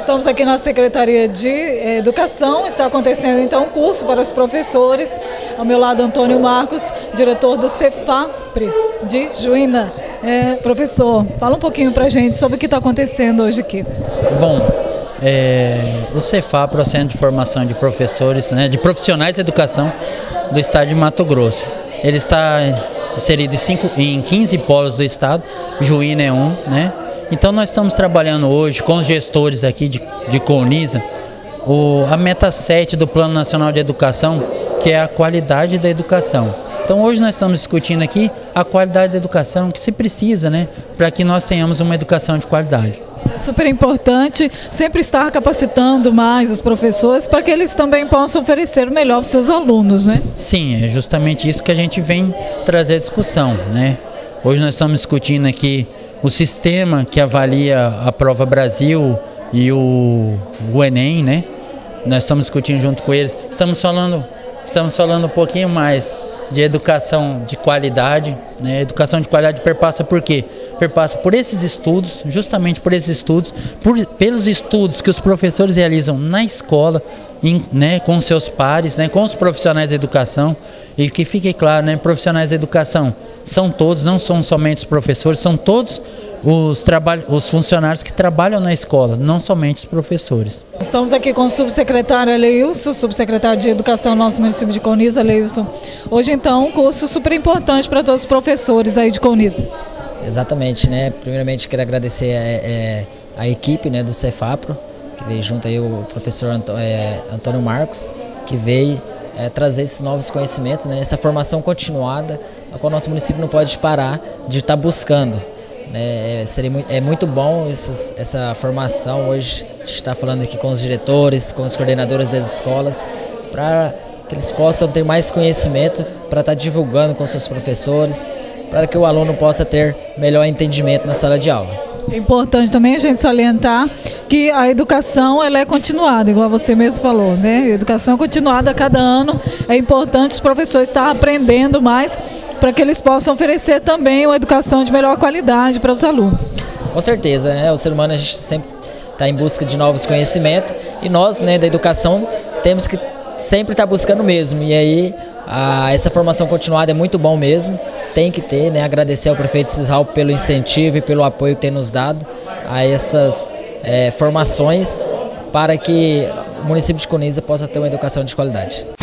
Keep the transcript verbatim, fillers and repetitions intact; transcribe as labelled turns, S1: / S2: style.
S1: Estamos aqui na Secretaria de Educação, está acontecendo então um curso para os professores. Ao meu lado, Antônio Marcos, diretor do Cefapre de Juína. É, professor, fala um pouquinho para a gente sobre o que está acontecendo hoje aqui.
S2: Bom, é, o Cefapre é o Centro de Formação de Professores, né, de Profissionais de Educação do Estado de Mato Grosso. Ele está inserido em, cinco, em quinze polos do estado, Juína é um, né? Então nós estamos trabalhando hoje com os gestores aqui de, de Colniza, o, a meta sete do Plano Nacional de Educação, que é a qualidade da educação. Então hoje nós estamos discutindo aqui a qualidade da educação que se precisa, né, para que nós tenhamos uma educação de qualidade.
S1: É super importante sempre estar capacitando mais os professores para que eles também possam oferecer o melhor para os seus alunos, né?
S2: Sim, é justamente isso que a gente vem trazer discussão, né? Hoje nós estamos discutindo aqui o sistema que avalia a Prova Brasil e o, o Enem, né? Nós estamos discutindo junto com eles. Estamos falando, estamos falando um pouquinho mais de educação de qualidade, né? Educação de qualidade perpassa por quê? Perpassa por esses estudos, justamente por esses estudos, por, pelos estudos que os professores realizam na escola, em, né, com seus pares, né, com os profissionais da educação. E que fique claro, né, profissionais da educação são todos, não são somente os professores, são todos os, os funcionários que trabalham na escola, não somente os professores.
S1: Estamos aqui com o subsecretário Aleilson, subsecretário de Educação do nosso município de Colniza, Aleilson. Hoje, então, um curso super importante para todos os professores aí de Colniza.
S3: Exatamente, né? Primeiramente, quero agradecer é, a equipe, né, do Cefapre, que veio junto aí o professor Antô, é, Antônio Marcos, que veio é, trazer esses novos conhecimentos, né, essa formação continuada, a qual o nosso município não pode parar de estar buscando. Né? É, seria muito, é muito bom essas, essa formação. Hoje a gente está falando aqui com os diretores, com os coordenadores das escolas, para que eles possam ter mais conhecimento, para estar divulgando com seus professores, para que o aluno possa ter melhor entendimento na sala de aula.
S1: É importante também a gente salientar que a educação ela é continuada, igual você mesmo falou, né? A educação é continuada a cada ano. É importante os professores estar aprendendo mais para que eles possam oferecer também uma educação de melhor qualidade para os alunos.
S3: Com certeza, né? O ser humano, a gente sempre está em busca de novos conhecimentos e nós, né, da educação, temos que sempre estar buscando mesmo. E aí, a, essa formação continuada é muito bom mesmo. Tem que ter, né? Agradecer ao prefeito Cisral pelo incentivo e pelo apoio que tem nos dado a essas é, formações para que o município de Colniza possa ter uma educação de qualidade.